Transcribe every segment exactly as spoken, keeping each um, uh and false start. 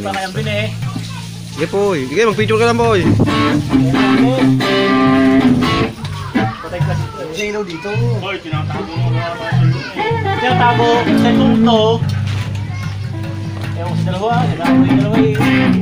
pa kayang bini. Sige po, sige mag-picture ka lang po. Patay ka dito. Kasi ilaw dito. Boy, tinatago mo mga mga tinatago sa tunto. Ewan ko sa dalawa, tinatago yung dalawa eh.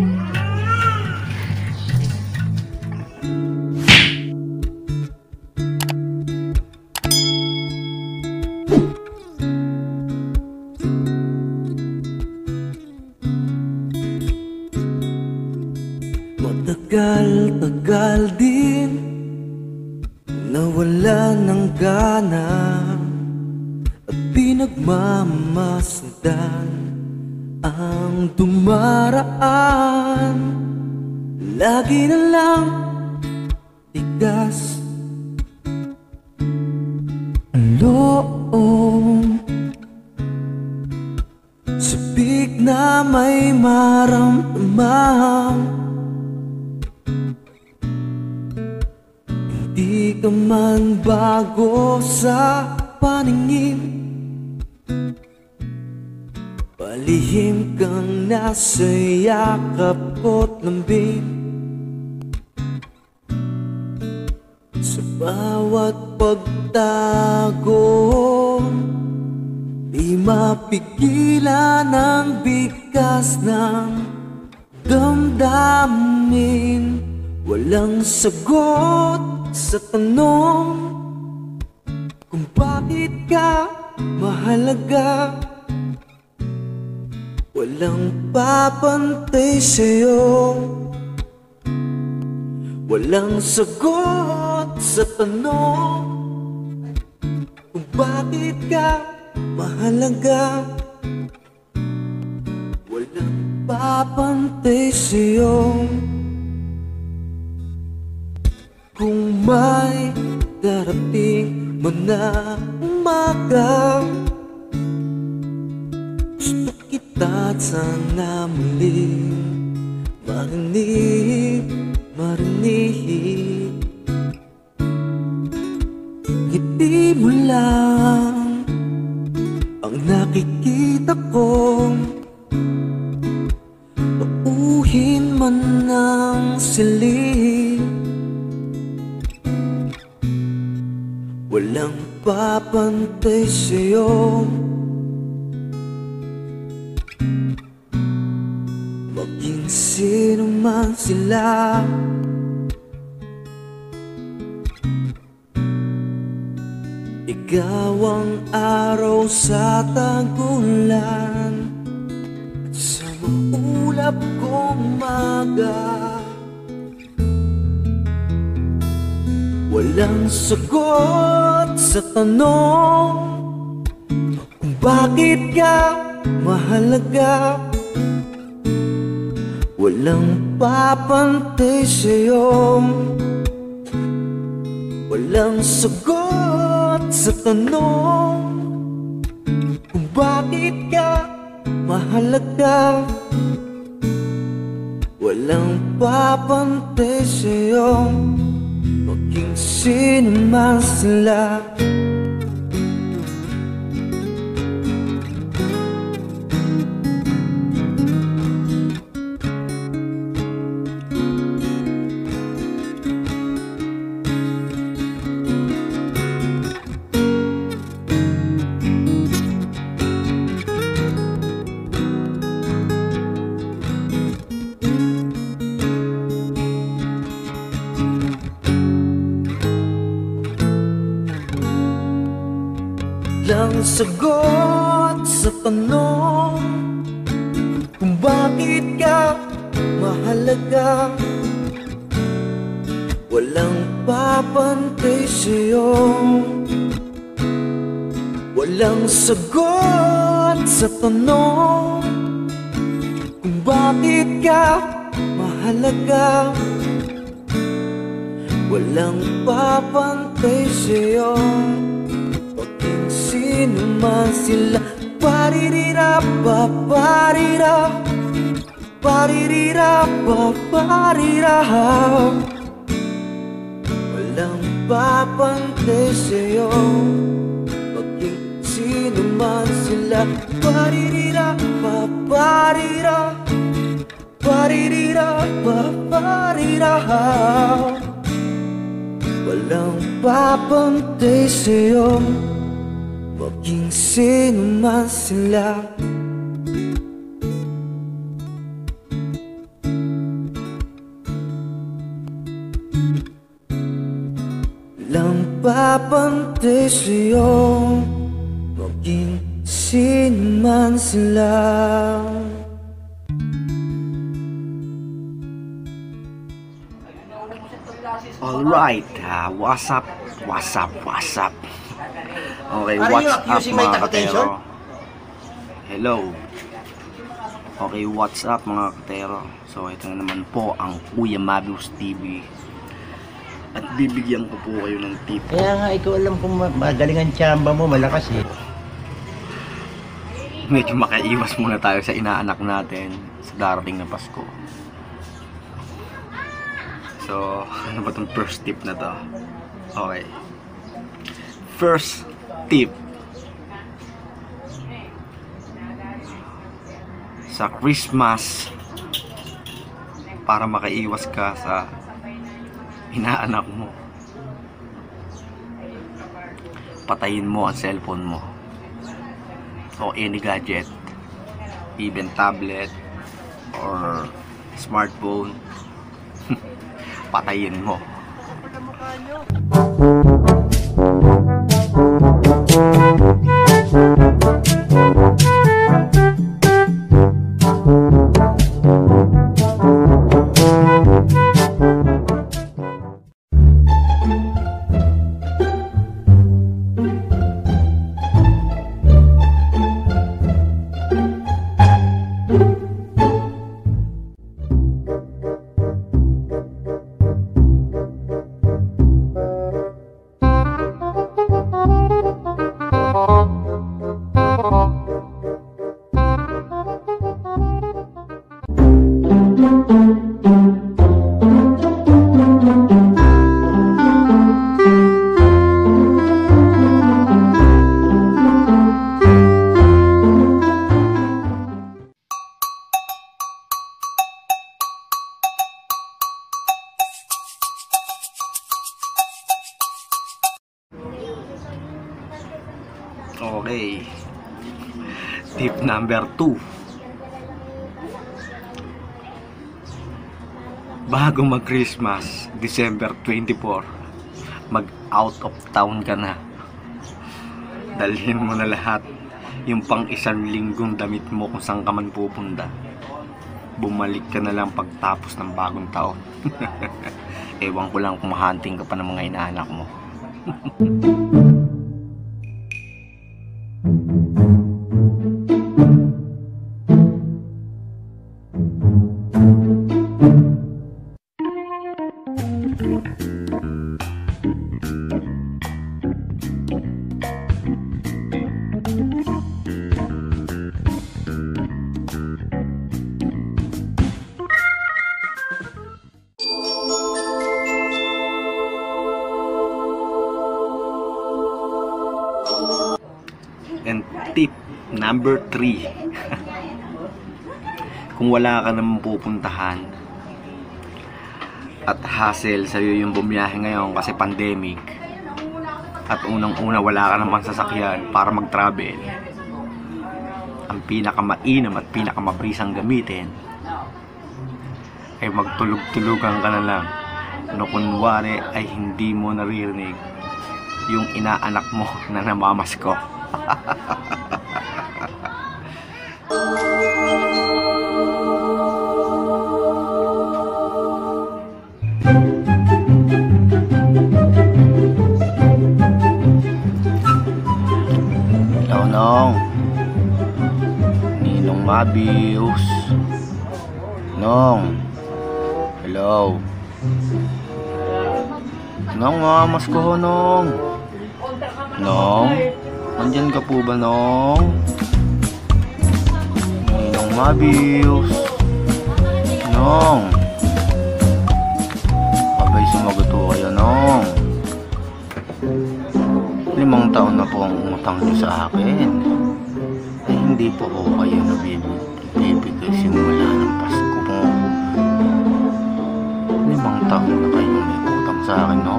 Matagal-tagal din nawala ng gana at pinagmamasdan ang dumaraan. Lagi na lang tigas ang loob, sabik na may maramdaman. Di ka man bago sa paningin, palihim kang nasa yakap ko't lambing. Sa bawat pagtago, di mapigilan ang bigkas ng damdamin. Walang sagot sa tanong kung bakit ka mahalaga. Walang papantay sa'yo. Walang sagot sa tanong kung bakit ka mahalaga. Walang papantay sa'yo. Kung may darating man na umaga, gusto kita sana muli marinig, marinig. Ngiti mo lang ang nakikita ko, tauhin man ng siling. Walang papantay sa'yo. Maging sino man sila, ikaw ang araw sa tagulan at sa maulap kong umaga. Walang sagot sa tanong kung bakit ka mahalaga. Walang papantay sa'yo. Walang sagot sa tanong kung bakit ka mahalaga. Walang papantay sa'yo. Maging sino man sila, walang sagot sa tanong kung bakit ka mahalaga. Walang papantay sa'yo. Walang sagot sa tanong kung bakit ka mahalaga. Walang papantay sa'yo. Sino man sila, paririra pa parira, paririra pa parira. Walang papantay sa'yo. Maging sino man sila, paririra pa parira, paririra, paparira. Walang papantay sa'yo, maging sino man sila. Walang papantay sa'yo, maging sino man sila. Alright, uh, what's up, what's up, what's up? Okay, what's up mga katero? Hello. Okay, what's up mga katero? So ito na naman po ang Kuya Mabius T V. At bibigyan ko po kayo ng tip. Kaya nga, ikaw alam kung magaling ang tsamba mo, malakas eh. Medyo makaiwas muna tayo sa inaanak natin sa darating na Pasko. So, ano ba itong first tip na to? Okay. First tip. Sa Christmas, para makaiwas ka sa inaanak mo, patayin mo ang cellphone mo o any gadget, even tablet or smartphone. Patayin mo. Okay. Tip number two. Bago mag-Christmas, December twenty-fourth, mag-out of town ka na. Dalhin mo na lahat yung pang isang linggong damit mo kung saan ka man pupunta. Bumalik ka na lang pagtapos ng bagong taon. Ewan ko lang kung mahunting ka pa ng mga inaanak mo. And tip number three. Kung wala ka naman pupuntahan at hassle sa'yo yung bumiyahe ngayon kasi pandemic, at unang-una wala ka naman sasakyan para mag-travel, ang pinakamainam at pinakamabrisang gamitin ay magtulog-tulugan ka na lang, no kunwari ay hindi mo naririnig yung inaanak mo na namamasko. Hello, Nong. Ninong Mabius. Nong. Hello. Nong, mamamas ko, Nong. Nong. Nandyan ka po ba, Nong? Ninong Mabius. Nong. Abay, sumagot po kayo, Nong. Limang taon na po ang umutang nyo sa akin. Eh, hindi po po kayo nabibigay simula ng Pasko po. muna kayo may utang sa akin, no?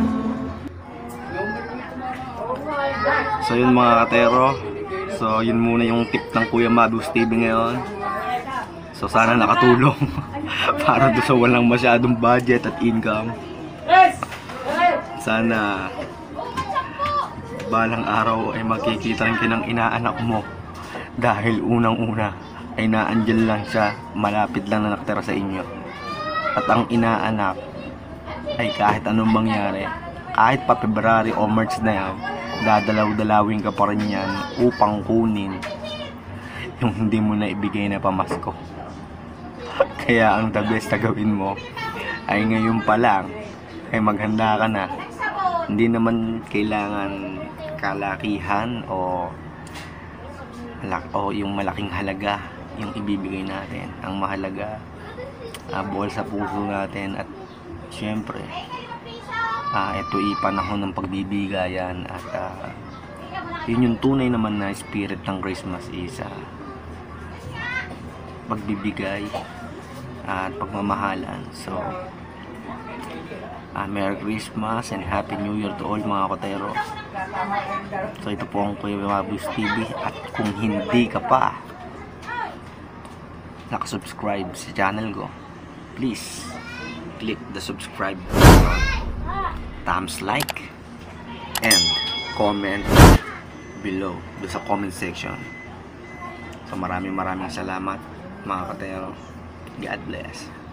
So yun mga katero. So yun muna yung tip ng Kuya Mabus T V ngayon. So sana nakatulong para doon sa walang masyadong budget at income. Sana balang araw ay makikita rin kinang inaanak mo. Dahil unang-una ay naandyan lang siya, malapit lang na nakatira sa inyo. At ang inaanak ay kahit anong mangyari, kahit pa February o March na yan, dadalaw-dalawin ka pa rin yan upang kunin yung hindi mo na ibigay na pamasko. Kaya ang the best na gawin mo ay ngayon pa lang ay maghanda ka na. Hindi naman kailangan kalakihan o o yung malaking halaga yung ibibigay natin. Ang mahalaga, uh, buwal sa puso natin. At syempre uh, ito ay panahon ng pagbibigayan. At uh, yun yung tunay naman na spirit ng Christmas is uh, pagbibigay at pagmamahalan. So uh, Merry Christmas and Happy New Year to all mga kotero. So ito po ang Kuya Mabus T V. At kung hindi ka pa nakasubscribe sa channel ko, please click the subscribe button, thumbs like, and comment below do sa comment section. So maraming maraming salamat mga katero. God bless.